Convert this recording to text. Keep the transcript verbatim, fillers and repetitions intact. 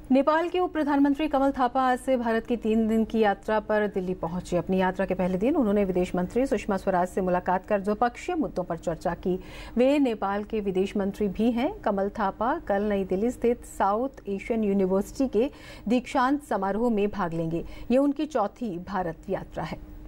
नेपाल के उप प्रधानमंत्री कमल थापा आज से भारत की तीन दिन की यात्रा पर दिल्ली पहुंचे। अपनी यात्रा के पहले दिन उन्होंने विदेश मंत्री सुषमा स्वराज से मुलाकात कर द्विपक्षीय मुद्दों पर चर्चा की। वे नेपाल के विदेश मंत्री भी हैं। कमल थापा कल नई दिल्ली स्थित साउथ एशियन यूनिवर्सिटी के दीक्षांत समारोह में भाग लेंगे। ये उनकी चौथी भारत यात्रा है।